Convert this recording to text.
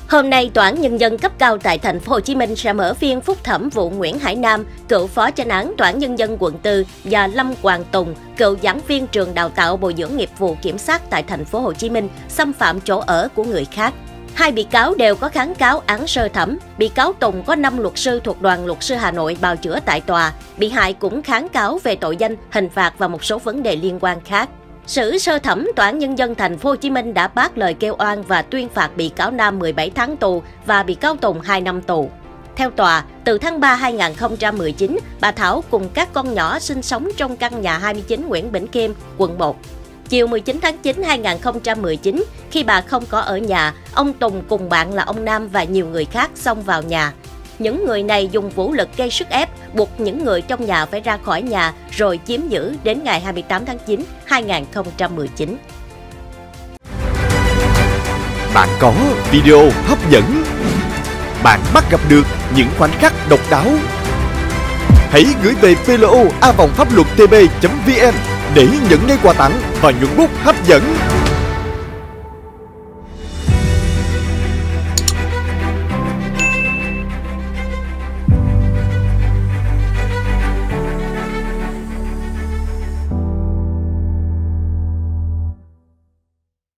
Hôm nay, Tòa án Nhân dân cấp cao tại thành phố Hồ Chí Minh sẽ mở phiên phúc thẩm vụ Nguyễn Hải Nam, cựu phó chánh án Tòa án Nhân dân quận 4 và Lâm Hoàng Tùng, cựu giảng viên trường đào tạo bồi dưỡng nghiệp vụ kiểm sát tại thành phố Hồ Chí Minh, xâm phạm chỗ ở của người khác. Hai bị cáo đều có kháng cáo án sơ thẩm. Bị cáo Tùng có 5 luật sư thuộc Đoàn Luật sư Hà Nội bào chữa tại tòa. Bị hại cũng kháng cáo về tội danh, hình phạt và một số vấn đề liên quan khác. Xử sơ thẩm, Tòa án Nhân dân thành phố Hồ Chí Minh đã bác lời kêu oan và tuyên phạt bị cáo Nam 17 tháng tù và bị cáo Tùng 2 năm tù. Theo tòa, từ tháng 3 2019, bà Thảo cùng các con nhỏ sinh sống trong căn nhà 29 Nguyễn Bỉnh Khiêm, quận 1. Chiều 19 tháng 9 2019, khi bà không có ở nhà, ông Tùng cùng bạn là ông Nam và nhiều người khác xông vào nhà. Những người này dùng vũ lực gây sức ép, buộc những người trong nhà phải ra khỏi nhà rồi chiếm giữ đến ngày 28 tháng 9, 2019. Bạn có video hấp dẫn. Bạn bắt gặp được những khoảnh khắc độc đáo. Hãy gửi về plo@phapluottb.vn để nhận ngay quà tặng và nhuận bút hấp dẫn.